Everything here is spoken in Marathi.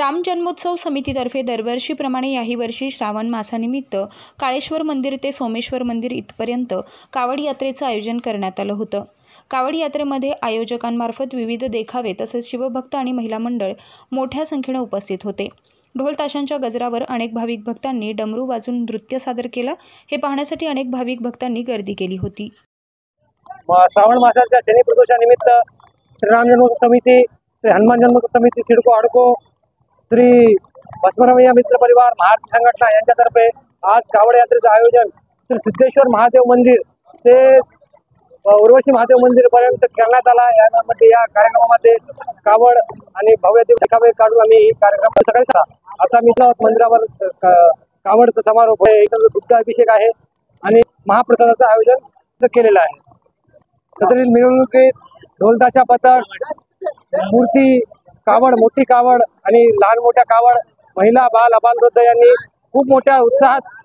राम जन्मोत्सव समितीतर्फे दरवर्षीप्रमाणे याही वर्षी श्रावण मासानिमित्त काळेश्वर मंदिर ते सोमेश्वर मंदिर इथपर्यंत कावड यात्रेचं आयोजन करण्यात आलं होतं। कावड यात्रेमध्ये आयोजकांमार्फत विविध देखावे तसेच शिवभक्त आणि महिला मंडळ मोठ्या संख्येने उपस्थित होते। ढोल ताशांच्या गजरावर अनेक भाविक भक्तांनी डमरू वाजवून नृत्य सादर केलं। हे पाहण्यासाठी अनेक भाविक भक्तांनी गर्दी केली होती। श्रावण मासाच्या शनी प्रदोषानिमित्त श्रीराम जन्मोत्सव समिती, श्री हनुमान जन्मोत्सव समिती सिडको अडको, श्री भस्मरमय्य मित्र परिवार महाआरती संघटना यांच्यातर्फे आज कावड यात्रेचं आयोजन श्री सिद्धेश्वर महादेव मंदिर ते उर्वशी महादेव मंदिर पर्यंत करण्यात आला। यामध्ये या कार्यक्रमामध्ये कावड आणि भव्य देखावे काढून आम्ही कार्यक्रम सकाळी आता मी मंदिरावर कावडचा समारोप आहे, दुग्ध अभिषेक आहे आणि महाप्रसादाचं आयोजन केलेलं आहे। सदरील मिरवणुकीत ढोलताशा पथक, मूर्ती, कावड, मोठी कावड आणि लहान मोठ्या कावड, महिला, बाल, अबाल, वृद्ध यांनी खूप मोठ्या उत्साहात